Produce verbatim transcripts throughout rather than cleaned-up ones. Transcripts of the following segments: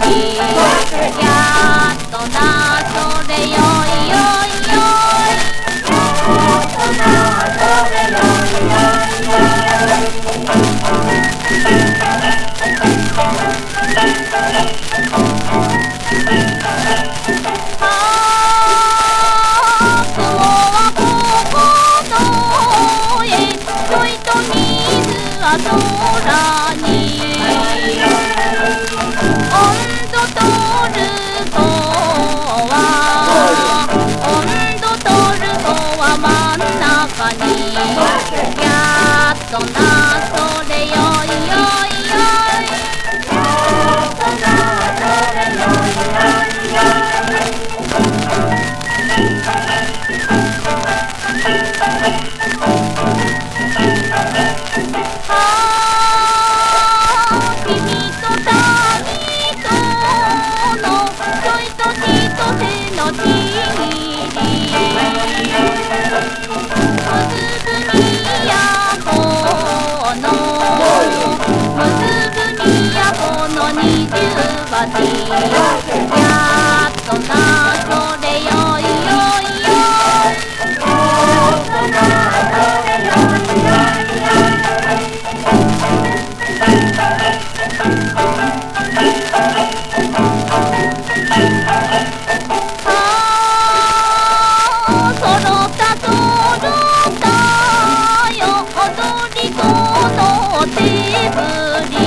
やっとなそれよいよいよいやっとなそれよいよいよああ雲はここのへちょいと水は空に温度とるとは温度とるとは真ん中にやっとなそれよいよいよいやっとなそれよいよいよああ君と谷とのちょいと一手のちぎり結ぶみやこの結ぶみやこの二十鉢やっとなそれよいよいよやっとなそれよいよいよああそろったそろったよ踊り子の手振り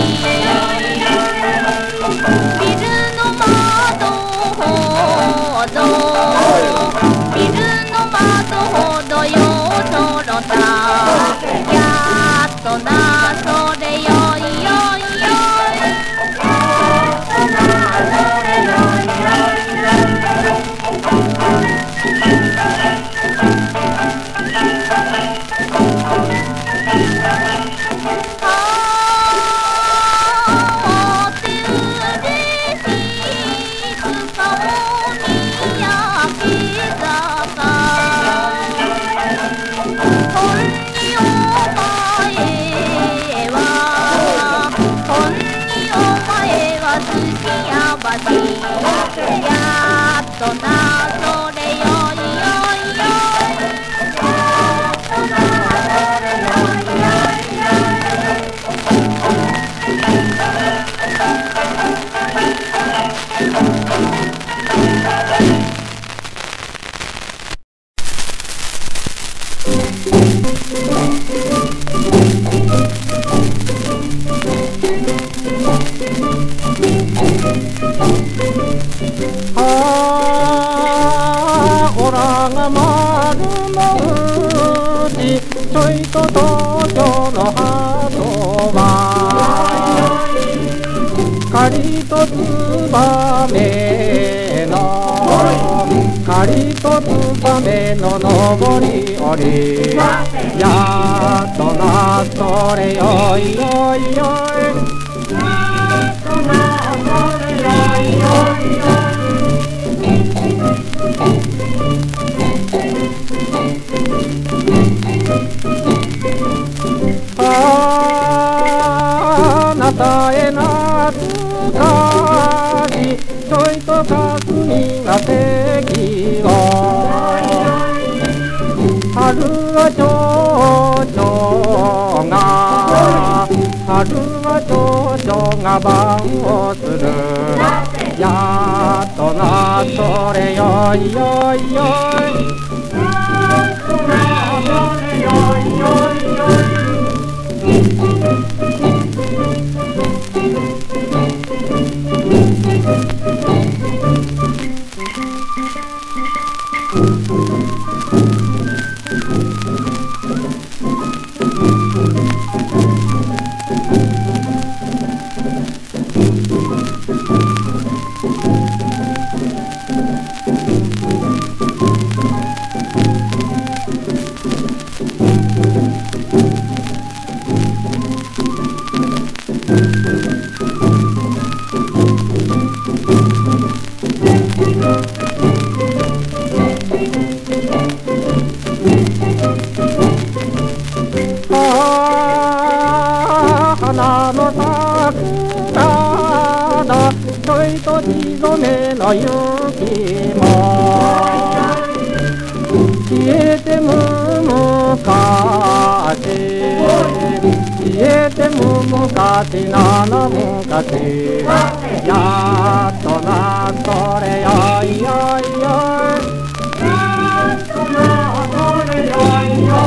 ビルの窓ほどビルの窓ほどよそろったやっとなそれよいよいよやっとなそれよいよいよああお手嬉しく顔に焼け坂ほんにお前はほんにお前は寿司屋橋やっとなそれよいよいよやっとなそれよいよいよああオラが丸の内ちょいと東京の鳩は仮とツバメの仮とツバメの上り下りやっとなそれよいよいよいやっとなそれよいよいよいあなたへ懐かしちょいと霞が関を春は蝶々が春は蝶々が番をするやっとなそれよいよいよいやっとなそれよいよいよい 「 ちょいと地染めの雪も消えてむ昔消えてむ昔なの昔やっとなそれよいよいよいやっとなそれよいよいよ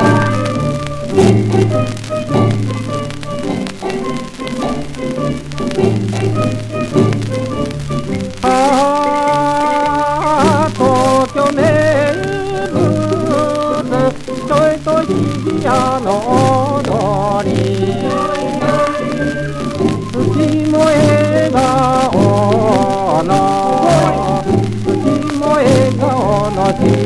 東京名物ちょいと日比谷の踊り月も笑顔の月も笑顔の